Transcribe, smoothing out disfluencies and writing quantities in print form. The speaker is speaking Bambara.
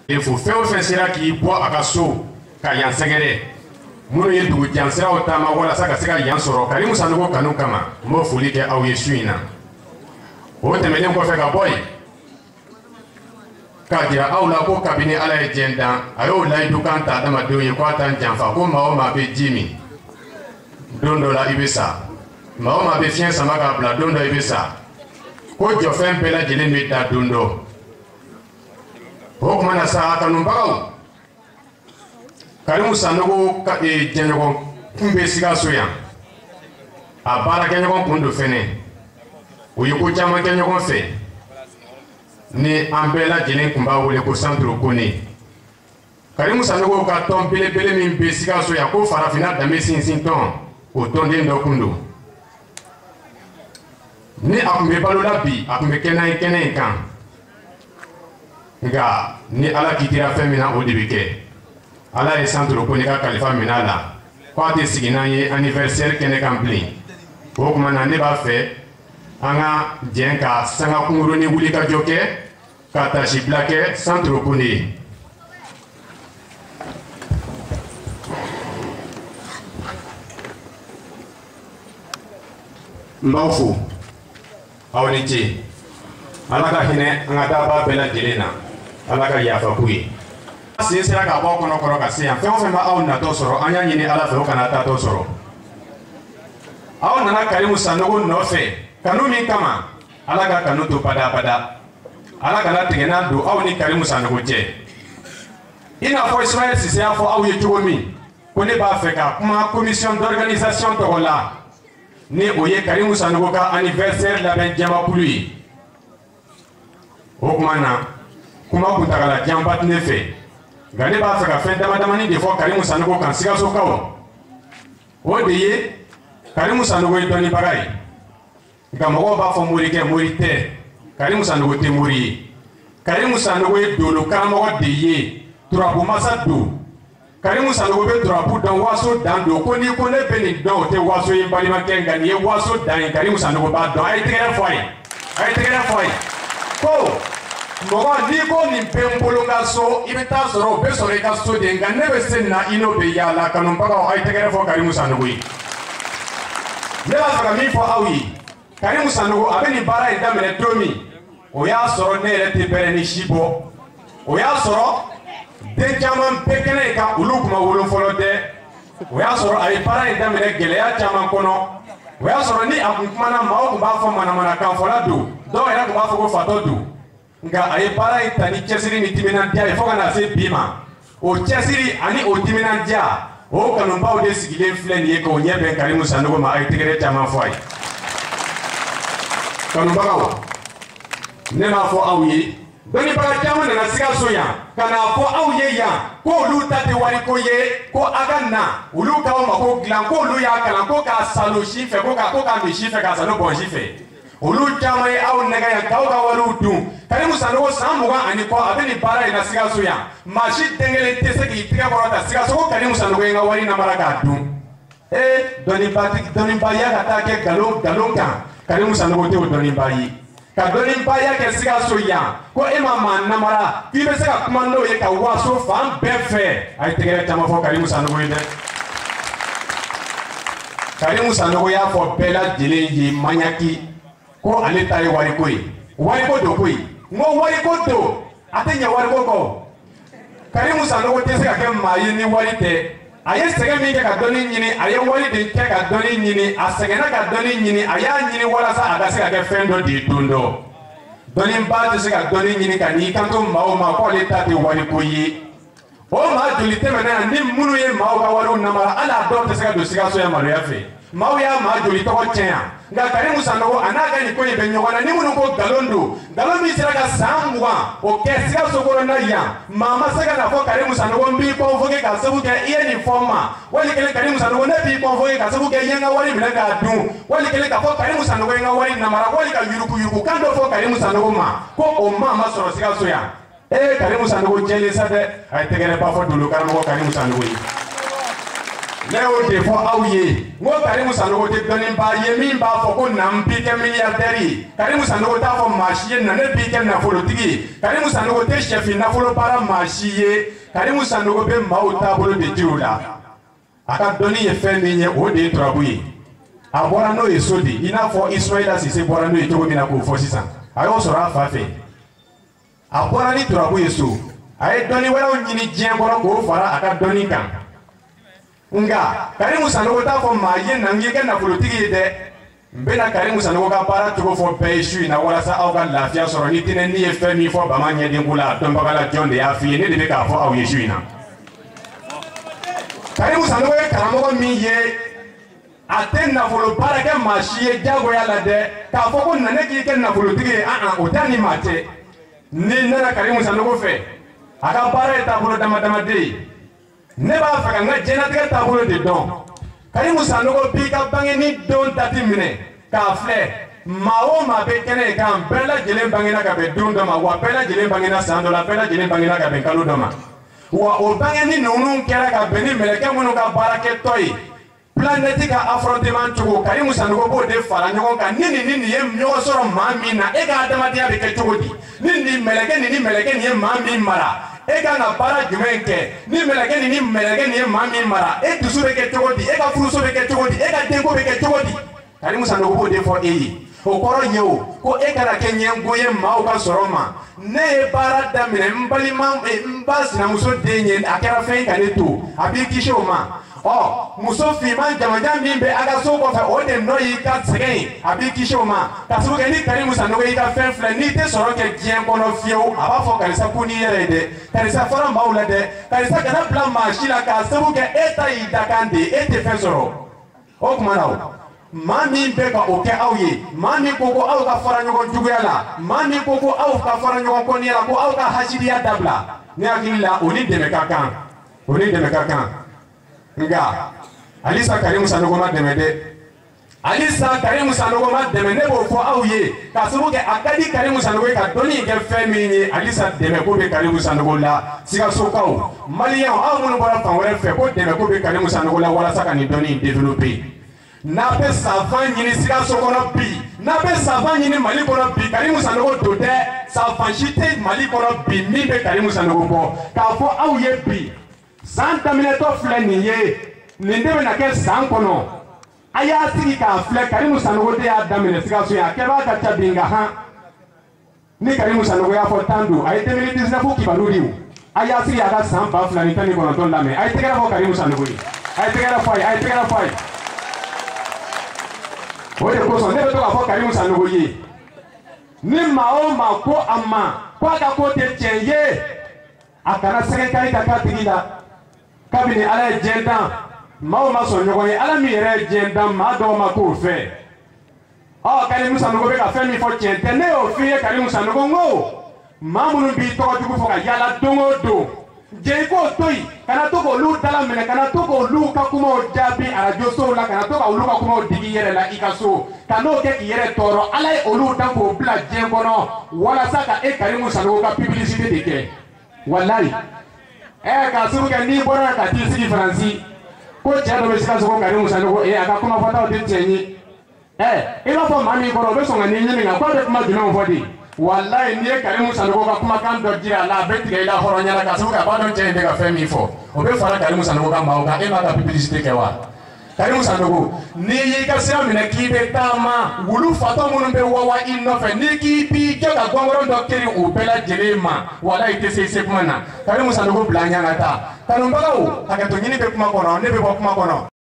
Il faut faire au sera qui boit à Kasso, Kayan Segere. Mouye du Jansera au Tama, voilà ça, Kaseka Yansoro, Karim Sanogo Kanukama, Mofulike Aouyesuina. O temele ko fe ka boy ka dira awla ko kabini ala e jenda ayo lay dukan ta dama do ye ko tan janfa ko ma be jimi dondo la ibisa ma be fien sama ka bla dondo ibisa ko jo fen bela jele mi ta dondo o kuma na sa ka no bagaw Karimu Sanogo ka e jengo kumbe siga soya abara kenyo kundo fene o ye ko caman kɛ ɲɔgɔn fɛ ni an bɛɛ lajɛlen kun b'a wele ko centre Kone Karimu Sanogo ka tɔn belebele min bɛ Sikaso yan ko farafinna danbe sinsin tɔn o tɔnden dɔ kun don ni a kun bɛ balola bi a kun bɛ kɛnɛ in kan nka ni ala kitira fɛn min na o de bɛ kɛ ala ye centre Kone ka kalifa minɛ a la k'a tɛ sigi n'an ye anniversaire kɛnɛ kan bilen o tuma na ne b'a fɛ an ka jɛn ka sanga kunkurunin wuli ka jɔ kɛ ka tasi bila kɛ centre Kone ye n b'aw fo aw ni ce ala ka hinɛ an ka daba bɛɛ lajɛlen na ala ka yafa k'u ye sen sera ka bɔ aw kɔnɔ kɔrɔ ka se yan fɛn o fɛn b'aw natɔ sɔrɔ an y'a ɲini ala fɛ o kana taatɔ sɔrɔ aw nana Karimu Sanogo nɔfɛ kanu min kama ala ka kanu to bada ala kana tigɛna don aw ni Karimu Sanogo cɛ i n'a fɔ Ismaël Cissé y'a fɔ aw ye cogo min ko ne b'a fɛ ka kuma commission d'organisation tɔgɔ la ni o ye Karimu Sanogo ka anniversaire labɛn jamakulu ye o kuma na kuma kuntagala janba tɛ ne fɛ nka ne b'a fɛ ka fɛn damadamani de fɔ Karimu Sanogo kan Sikasokaw o de ye Karimu Sanogo ye dɔnnibaga ye nka mɔgɔw b'a fɔ morikɛ mori tɛ Karimu Sanogo tɛ mori ye Karimu Sanogo ye dolo karamɔgɔ de ye turabu masa don Karimu Sanogo bɛ turabu dɔn waso dan don ko ni ko ne bɛ nin dɔn o tɛ waso ye balimakɛ nka nin ye waso dan ye Karimu Sanogo b'a dɔn a ye tɛgɛrɛ fɔ a ye ko mɔgɔ n'i ko nin bɛ n bolo n ka so i bɛ taa sɔrɔ o bɛ sɔrɔ i ka so de nka ne bɛ se nin na i n'o bɛ yaala kanubagaw a ye tɛgɛrɛ fɔ Karimu Sanogo ye ne b'a fɛ ka min fɔ aw ye Karimu Sanogo a bɛ nin baara in daminɛ don min o y'a sɔrɔ ne yɛrɛ tɛ bɛrɛ ni si bɔ o y'a sɔrɔ den caman bɛɛ kɛnɛ in kan olu kuma wolo fɔlɔ tɛ o y'a sɔrɔ a ye baara in daminɛ gɛlɛya caman kɔnɔ o y'a sɔrɔ ni a kun kumana maaw kun b'a fɔ manamanakan fɔla don dɔw yɛrɛ kun b'a fɔ ko fatɔ don nka a ye baara in ta ni cɛsiri ni timinandiya ye fo ka na se bi ma o cɛsiri ani o timinandiya o kanubaw de sigilen filɛ nin ye k'o ɲɛ bɛn Karimu Sanogo ma a ye tɛgɛrɛ caman fɔ a ye kanubagaw ne b'a fɔ aw ye dɔnnibaga caman nana Sikaso yan ka n'a fɔ aw ye yan ko olu ta tɛ wariko ye ko a ka na olu k'aw mako dilan ko olu y'a kalan ko k'a salo si fɛ ko k'a min si fɛ k'a salo bɔn si fɛ olu caman ye aw nɛgɛ yan k'aw ka wariw dun Karimu Sanogo san 20 ani kɔ a bɛ nin baara in na Sikaso yan maa si den kelen tɛ se k'i tigɛ kɔrɔ ta Sikaso ko Karimu Sanogo ye n ka wari namara k'a dun dɔnnibaliya ka taa kɛ nkalon kan Karimu Sanogo tɛ o dɔnniba ye ka dɔnnibaliya kɛ Sikaso yan ko e ma maa namara k'i bɛ se ka kuma n'o ye ka waso fan bɛɛ fɛ a ye tɛgɛrɛ caman fɔ Karimu Sanogo ye dɛ Karimu Sanogo y'a fɔ bɛɛ lajɛlen ye maɲaki ko ale ta ye wariko ye wariko don koyi n ko wariko don a tɛ ɲɛ wariko kɔ Karimu Sanogo tɛ se ka kɛ maa ye ni wari tɛ a ye sɛgɛn min kɛ ka dɔnni ɲini a ye wari de kɛ ka dɔnni ɲini a sɛgɛnna ka dɔnni ɲini a y'a ɲini walasa a ka se ka kɛ fɛn dɔ de ye don dɔ dɔnniba tɛ se ka dɔnni ɲini ka n'i kanto maaw ma k'ale ta tɛ wariko ye o maa joli tɛmɛna yan ni minnu ye maaw ka wariw namara hali a dɔw tɛ se ka don Sikaso yan maloya fɛ maaw y'a maa joli tɔgɔ tiɲɛ yan nka Karimu Sanogo a n'a ka nin ko in bɛ ɲɔgɔn na ni minnu ko nkalon don nkalon min sera ka san 20 o kɛ Sikaso kɔnɔna yan maa ma se ka na fɔ Karimu Sanogo n b'i convoqué ka sabu kɛ i ye nin fɔ n ma wali kelen Karimu Sanogo ne b'i convoqué ka sabu kɛ i ye n ka wari minɛ k'a dun wali kelen ka fɔ Karimu Sanogo ye n ka wari namara wali ka yuruku kan dɔ fɔ Karimu Sanogo ma ko o maa ma sɔrɔ Sikaso yan Karimu Sanogo jɛlen sa dɛ a ye tɛgɛrɛ ba fɔ dolo karamɔgɔ Karimu Sanogo ye ne y'o de fɔ aw ye n ko Karimu Sanogo tɛ dɔnnibaa ye min b'a fɔ ko na n b'i kɛ miliyardɛri ye. Karimu Sanogo t'a fɔ maa si ye na ne b'i kɛ nafolotigi ye. Karimu Sanogo tɛ sɛfi nafolo baara maa si ye. Karimu Sanogo bɛ maaw taabolo de jiri la. A ka dɔnni ye fɛn min ye o de ye turabu ye. A bɔra n'o ye so de i n'a fɔ Ismaïla Sise bɔra n'o ye cogo min na k'o fɔ sisan. A y'o sɔrɔ a fa fɛ. A bɔra ni turabu ye so. A ye dɔnni wɛrɛw ɲini diɲɛ kɔnɔ k'o fara a ka dɔnni kan. Nga Karimu Sanogo t'a fɔ maa ye na n k'i kɛ nafolotigi ye dɛ. N bɛna Karimu Sanogo ka baara cogo fɔ bɛɛ ye su in na walasa aw ka lafiya sɔrɔ ni tɛnɛnni ye fɛn min fɔ Bama ɲɛdenko la dɔnbaga la jɔn de y'a f'i ye ne de bɛ k'a fɔ aw ye su in na. Karimu Sanogo ye karamɔgɔ min ye a tɛ nafolo baara kɛ maa si ye diyagoya la dɛ k'a fɔ ko na ne k'i kɛ nafolotigi ye o tɛ ni maa tɛ. Ni nana Karimu Sanogo fɛ a ka baara ye taabolo dama dama de ye. Ne b'a fɛ ka n ka diɲɛlatigɛ taabolo de dɔn. Karimu Sanogo b'i ka bangeni don dati minɛ k'a filɛ maa o maa bɛ kɛnɛ in kan bɛɛ lajɛlen bangena ka bɛn don dɔ ma wa bɛɛ lajɛlen bangena san dɔ la bɛɛ lajɛlen bangena ka bɛn kalo dɔ ma. Wa o bangeni ninnu kɛra ka bɛn ni mɛlɛkɛ minnu ka baarakɛtɔ ye. Planète ka affrontement cogo Karimu Sanogo b'o de fara ɲɔgɔn kan ni nin ye ɲɔgɔn sɔrɔ maa min na e ka adamadenya bɛ kɛ cogo di ni mɛlɛkɛ nin ye maa min mara e ka na baara jumɛn kɛ ni mɛlɛkɛ nin ye maa min mara e dusu bɛ kɛ cogo di e ka furuso bɛ kɛ cogo di e ka denko bɛ kɛ cogo di Karimu Sanogo b'o de fɔ e ye o kɔrɔ ye o ko e kana kɛ ɲɛngo ye maaw ka sɔrɔ ma ne ye baara daminɛ n balima n ba sinamuso den ye a kɛra fɛn ka ne to a b'i kisi o ma muso finman jamajan min bɛ a ka so kɔfɛ o de nɔ y'i ka sɛgɛn ye a b'i kisi o ma ka sabu kɛ ni Karimu Sanogo y'i ka fɛn filɛ n'i tɛ sɔrɔ kɛ diɲɛ kɔnɔ fiyewu a b'a fɔ karisa ko n'i yɛrɛ ye dɛ karisa fɔra maaw la dɛ karisa kana bila maa si la k'a sabu kɛ e ta y'i dakan de e tɛ fɛn sɔrɔ o tuma na o maa min bɛ ka o kɛ aw ye maa min ko ko aw ka fara ɲɔgɔn juguya la maa min ko ko aw ka fara ɲɔgɔn kɔniya la ko aw ka hasidiya dabila ne hakili la o ni dɛmɛ ka kan nga halisa Karimu Sanogo ma dɛmɛ dɛ halisa Karimu Sanogo ma dɛmɛ ne b'o fɔ aw ye k'a sabu kɛ a ka di Karimu Sanogo ye ka dɔnni kɛ fɛn min ye halisa dɛmɛ ko bɛ Karimu Sanogo la Sikasokaw maliyɛnw aw minnu bɔra fan wɛrɛ fɛ ko dɛmɛ ko bɛ Karimu Sanogo la walasa ka nin dɔnni développer n'a bɛ safan ɲini Sikaso kɔnɔ bi n'a bɛ safan ɲini Mali kɔnɔ bi Karimu Sanogo don dɛ safan si tɛ Mali kɔnɔ bi min bɛ Karimu Sanogo bɔ k'a fɔ aw ye bi san daminɛtɔ filɛ nin ye nin de bɛna kɛ san kɔnɔ a y'a sigi k'a filɛ Karimu Sanogo de y'a daminɛ Sikaso ye a kɛbaa ka ca bi nka han ni Karimu Sanogo y'a fɔ tan don a ye 2019 kibaru di o a y'a sigi a ka san 2019 lamɛn a ye tɛgɛrɛ fɔ Karimu Sanogo ye a ye tɛgɛrɛ fɔ a ye o de kosɔn ne bɛ to k'a fɔ Karimu Sanogo ye ni maa o maa ko a ma ko a ka ko tɛ tiɲɛ ye a kana sɛgɛ kari ka k'a tigi la kabini Ala ye diɲɛ dan maaw ma sɔn ɲɔgɔn ye Ala min yɛrɛ ye diɲɛ dan maa dɔw ma k'o fɛ Karimu Sanogo bɛ ka fɛn min fɔ tiɲɛ tɛ ne y'o f'i ye Karimu Sanogo n ko maa minnu b'i tɔgɔ jugu fɔ ka yala don o don jɛ i k'o to yen kana to k'olu dala minɛ kana to k'olu ka kumaw jaabi arajo sow la kana to ka olu ka kumaw digi i yɛrɛ la i ka so ka n'o kɛ k'i yɛrɛ tɔɔrɔ Ala ye olu dan k'o bila diɲɛ kɔnɔ walasa ka e Karimu Sanogo ka publicité de kɛ walayi k'a sabu kɛ n'i bɔra ka t'i sigi Faransi ko cɛ dɔ bɛ Sikaso ko Karimu Sanogo a ka kuma fɔtaw tɛ tiɲɛ ye i b'a fɔ maa min kɔrɔ o bɛ sɔn ka n'i ɲininka k'a bɛ kuma jumɛnw fɔ de walayi n'i ye Karimu Sanogo ka kumakan dɔ jira a la a bɛ tigɛ i la hɔrɔnya la k'a sabu kɛ a b'a dɔn cɛ in bɛ ka fɛn min fɔ o bɛ fara Karimu Sanogo ka maaw kan e m'a ka publicité kɛ wa Karimu Sanogo n'i y'i ka sira minɛ k'i bɛ taama wulu fatɔ minnu bɛ wawa i nɔfɛ n'i k'i b'i kɛ ka gɔngɔrɔ dɔ kiri u bɛɛ lajɛlen ma walayi i tɛ se kuma na Karimu Sanogo bila an ɲɛ ka taa kanubagaw hakɛto ɲini bɛ kuma kɔnɔ ne bɛ bɔ kuma kɔnɔ.